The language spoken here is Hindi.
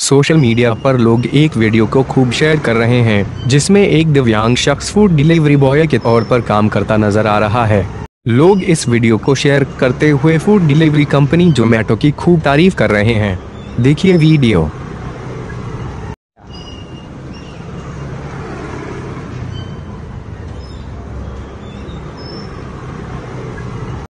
सोशल मीडिया पर लोग एक वीडियो को खूब शेयर कर रहे हैं जिसमें एक दिव्यांग शख्स फूड डिलीवरी बॉय के तौर पर काम करता नजर आ रहा है। लोग इस वीडियो को शेयर करते हुए फूड डिलीवरी कंपनी जोमैटो की खूब तारीफ कर रहे हैं। देखिए वीडियो।